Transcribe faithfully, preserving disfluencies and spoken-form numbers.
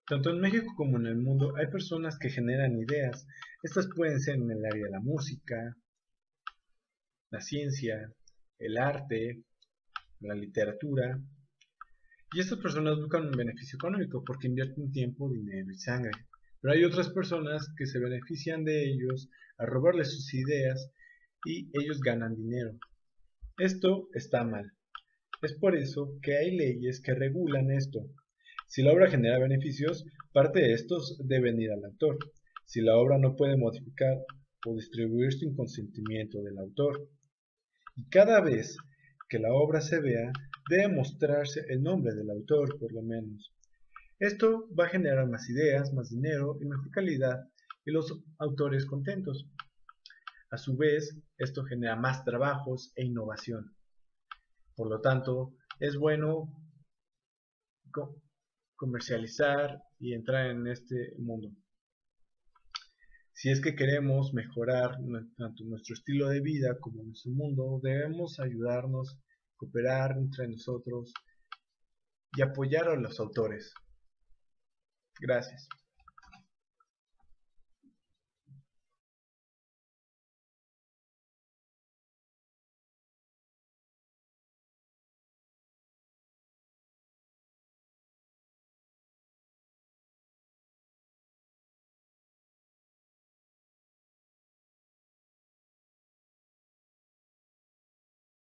Tanto en México como en el mundo hay personas que generan ideas. Estas pueden ser en el área de la música, la ciencia, el arte, la literatura. Y estas personas buscan un beneficio económico porque invierten tiempo, dinero y sangre. Pero hay otras personas que se benefician de ellos a robarles sus ideas y ellos ganan dinero. Esto está mal. Es por eso que hay leyes que regulan esto. Si la obra genera beneficios, parte de estos deben ir al autor. Si la obra no puede modificar o distribuir sin consentimiento del autor. Y cada vez que la obra se vea, debe mostrarse el nombre del autor, por lo menos. Esto va a generar más ideas, más dinero y mejor calidad, y los autores contentos. A su vez, esto genera más trabajos e innovación. Por lo tanto, es bueno co- comercializar y entrar en este mundo. Si es que queremos mejorar tanto nuestro estilo de vida como nuestro mundo, debemos ayudarnos, cooperar entre nosotros y apoyar a los autores. Gracias.